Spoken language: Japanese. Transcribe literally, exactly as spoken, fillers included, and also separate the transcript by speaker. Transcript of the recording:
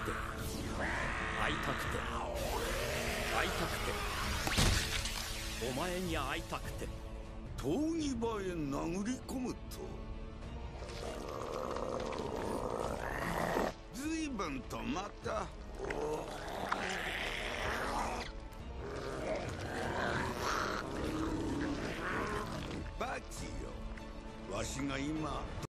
Speaker 1: て会いたくて会いたくてお前に会いたくて
Speaker 2: 闘技場へ殴り込むと随分とまたバキよ、わしが今